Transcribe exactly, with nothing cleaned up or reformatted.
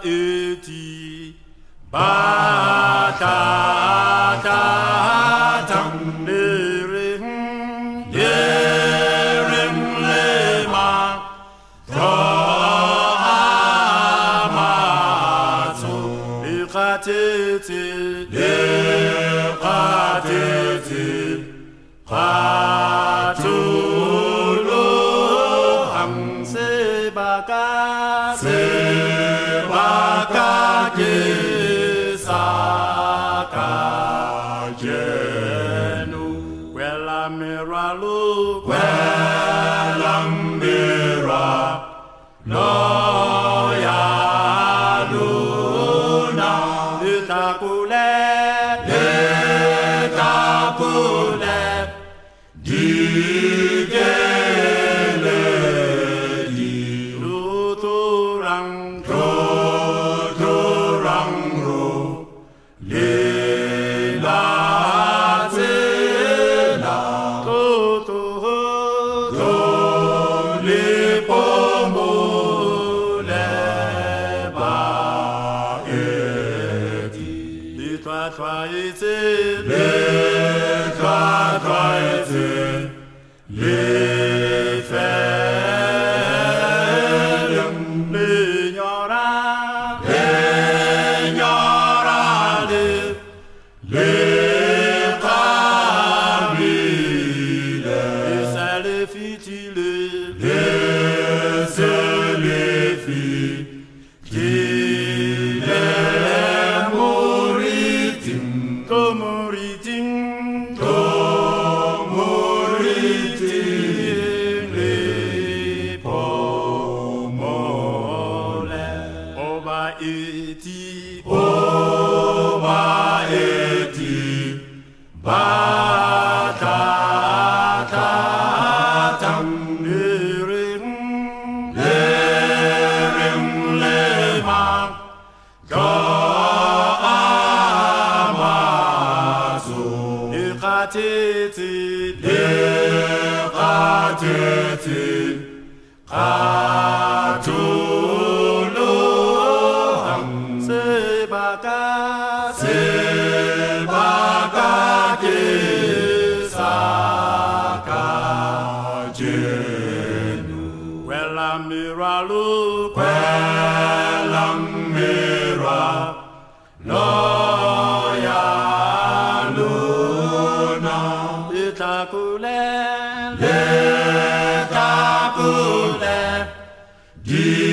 eti batata lirim lirim lema to amato liqatiti liqatiti Patulu hamse baka se baka kisaka jenu wela miralu wela mira no ya luna itakule itakule Digele di luturang luturang ro le la te la to to to le pomo le ba eti le toi toi ete le toi toi ete Les fers, l'ignorant, l'ignorant, les familles, les sales fitiles, les sales filles, qui les moritim, comme moritim, eti oba eti batata tam lirim lirim lema go amazo liqatiti liqatiti qatulu Sebaka, sebaka kisaka jenu. Wela mira lu, wela mira no ya luna. Itakule, itakule.